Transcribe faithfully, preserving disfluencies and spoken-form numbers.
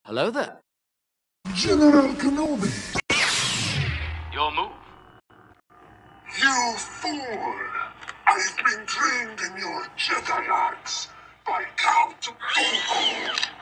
Hello there. General Kenobi. Your move. You fool! I've been trained in your Jedi arts by Count Dooku.